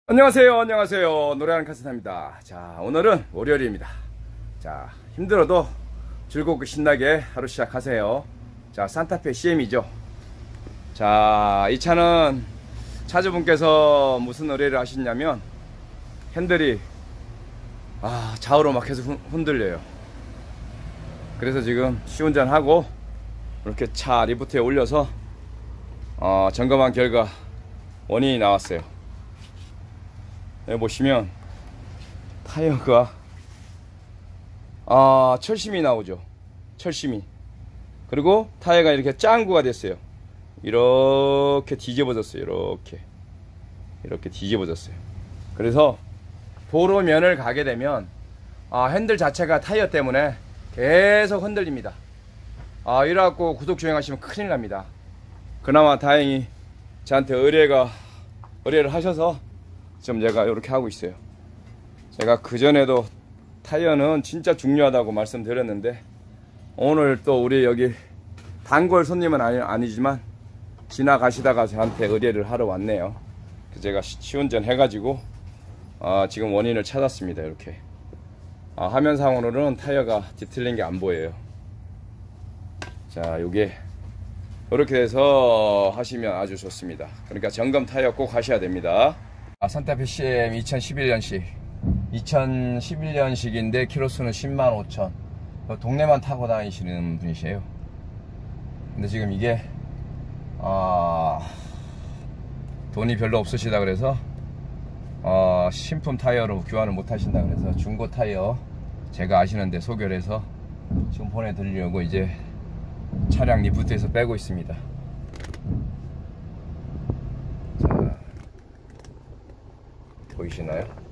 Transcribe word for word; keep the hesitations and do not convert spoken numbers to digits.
안녕하세요 안녕하세요 노래하는 카스타입니다. 자, 오늘은 월요일입니다. 자, 힘들어도 즐겁고 신나게 하루 시작하세요. 자, 산타페 씨엠이죠 자, 이 차는 차주분께서 무슨 의뢰를 하셨냐면 핸들이 아 좌우로 막 계속 흔들려요. 그래서 지금 시운전하고 이렇게 차 리프트에 올려서 어, 점검한 결과 원인이 나왔어요. 여기 보시면 타이어가 아, 철심이 나오죠. 철심이. 그리고 타이어가 이렇게 짱구가 됐어요. 이렇게 뒤집어졌어요. 이렇게 이렇게 뒤집어졌어요. 그래서 도로면을 가게 되면 아, 핸들 자체가 타이어 때문에 계속 흔들립니다. 아, 이래갖고 구독 주행하시면 큰일 납니다. 그나마 다행히 저한테 의뢰가 의뢰를 하셔서 지금 제가 이렇게 하고 있어요. 제가 그전에도 타이어는 진짜 중요하다고 말씀드렸는데 오늘 또 우리 여기 단골 손님은 아니, 아니지만 지나가시다가 저한테 의뢰를 하러 왔네요. 그래서 제가 시운전 해가지고 아, 지금 원인을 찾았습니다. 이렇게 아, 화면상으로는 타이어가 뒤틀린 게 안 보여요. 자, 요게 이렇게 돼서 하시면 아주 좋습니다. 그러니까 점검 타이어 꼭 하셔야 됩니다. 아, 산타페 씨엠 이천십일 년식 이천십일 년식인데 키로수는 십만 오천. 동네만 타고 다니시는 분이세요. 근데 지금 이게 아, 돈이 별로 없으시다 그래서 어, 신품 타이어로 교환을 못 하신다 그래서 중고 타이어 제가 아시는데 소개를 해서 지금 보내드리려고 이제 차량 리프트에서 빼고 있습니다. 자, 보이시나요?